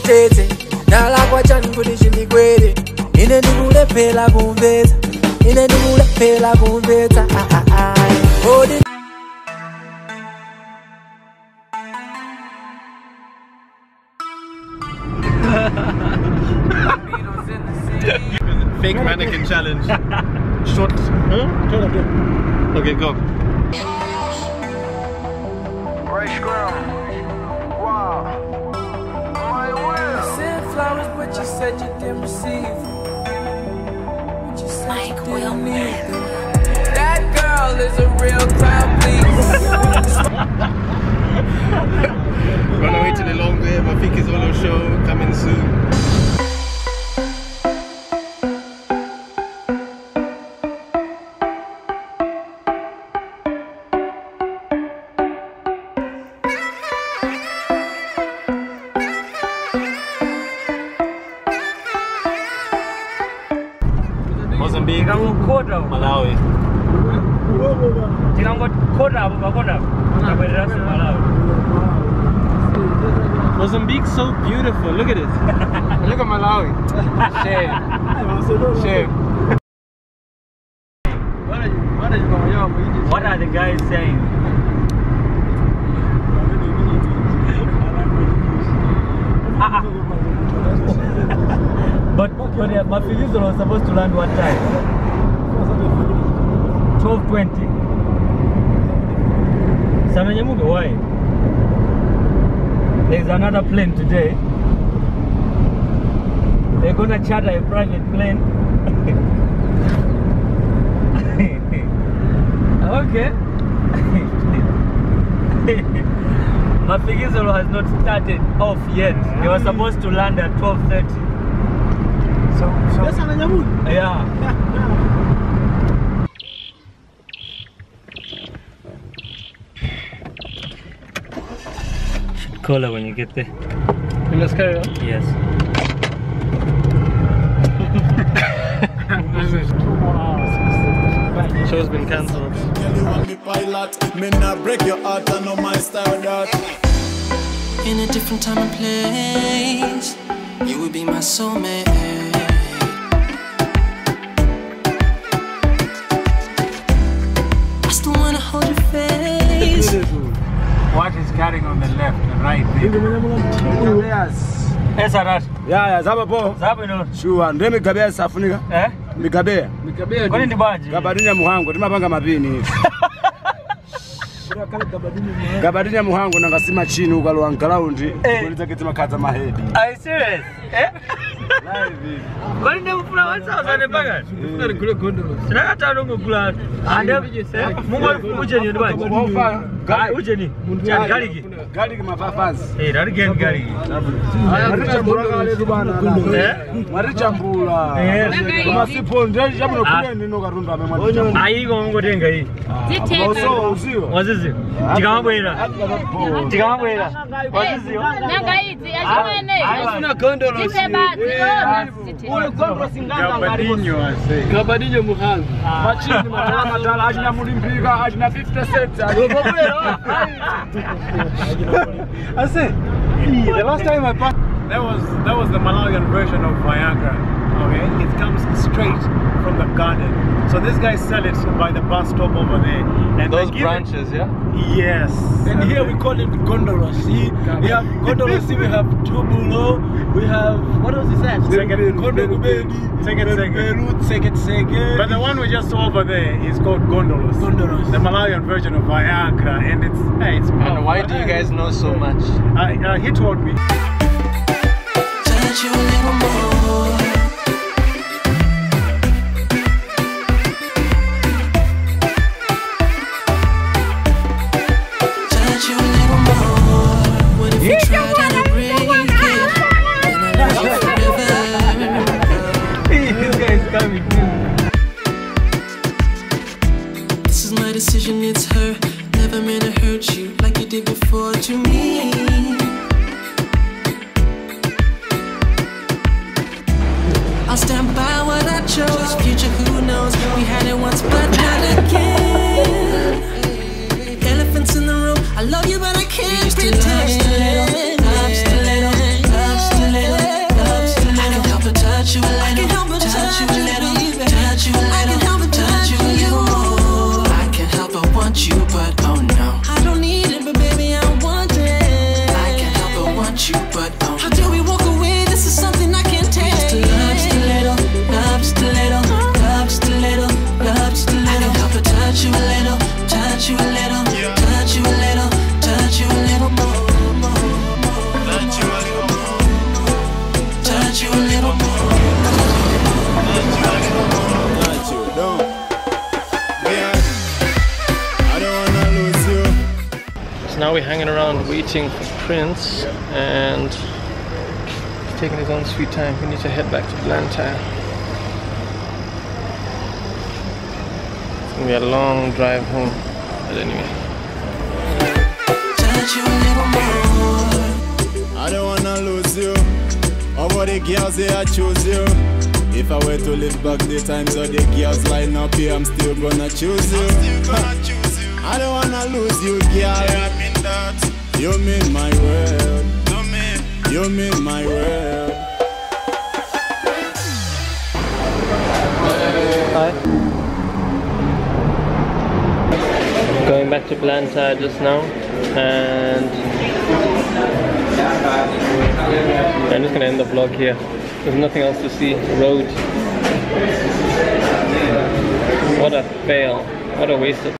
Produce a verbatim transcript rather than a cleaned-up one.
tete Nala kwa chani kudishindi kwede Ine nigule pela kumbeta Ine nigule pela kumbeta Ah ah ah Hold it Fake mannequin challenge. Short. Huh? Okay, go. Flowers, but you said you didn't receive. But you said you didn't need them. That girl is a real clown, please. Run away to the long way. My Fiki Solo show coming soon. Mozambique, Malawi. Mozambique's so beautiful. Look at it. Look at Malawi. Shame. Shame. What are you? What are you going? What are the guys saying? But but uh, my Filizo was supposed to land what time? twelve twenty. Sananyamuge, why? There's another plane today. They're gonna charter a private plane. Okay. My Filizo has not started off yet. They were supposed to land at twelve thirty. So, so yeah. Should call her when you get there. You must carry on? Yes. Show's been cancelled. In a different time and place, you would be my soulmate. I still wanna hold your face. What is carrying on the left and right there? Yes, sir. Yeah, yeah, zaba po. Zaba no. Sure, ndio migabea safunika. Eh? Migabea. Migabea. Kwani ni baji? Gabadinya muhango, timapanga mapini. Gabadinya muhango nangasima chini ukalwa ngalaundi, kuliza kiti makaza mahedi. Are you serious? Eh? Live. Kwani ndio mfuna wansa usane panga? Ndio kule gondolo. Sina hata ndongo kula. Ande Mungu uje ni baji. Uje ni. Galiki. Galiki mafafansi. Eh, rari gen galiki. Marichambula letu bana. Eh? Marichambula. Eh. Kama sipo ndio jamu kule nino karunda amemaliza. Ayigo ngotenga hii. Oso uziwa. Wazizi. Tikamabwera. Tikamabwera. Wazizi. Nyanga hizi azimene. Hakuna gondolo. Tisebati. Ule gondolo singanga ngalipo. Gabadinho muhango. Machini matala dala ajina mulimpika ajina fifty cents. I said, the last time I passed, that was that was the Malawian version of Viagra. Okay, it comes straight from the garden. So these guys sell it by the bus stop over there. And those branches, it, yeah. Yes. And here we call it gondola. See, we have gondola. See, we have tubulo. We have what else is that? But the one we just saw over there is called gondolas. Gondolas. The Malawian version of Viagra, and it's hey, it's. And why do you guys know so much? Uh, uh, he told me. Touch you a little more. Touch you a little more. What if you try to break it? Then I love you forever. This guy is coming too. This is my decision, it's her. Never meant to hurt you like you did before to me. I'll stand by what I chose. Future, who knows? We had it once, but not again. Elephants in the room. I love you, but I can't pretend. I'm still little. I'm still little. I'm still little. touch you a little, touch you a little, touch you a little more, more, more. Touch you a little more, touch you a little more, touch you a little more. Touch you, don't. Yeah, I don't wanna lose you. So now we're hanging around waiting for Prince, and he's taking his own sweet time. We need to head back to Blantyre. It's gonna be a long drive home, but anyway. Touch you a little more. I don't wanna lose you. Over the girls, they I choose you. If I were to live back the times of the girls line up here, I'm still gonna choose you. I don't wanna lose you, girl. You mean my world. You mean my world. Hi. Going back to Blantyre just now, and I'm just gonna end the vlog here. There's nothing else to see. Road. What a fail. What a waste of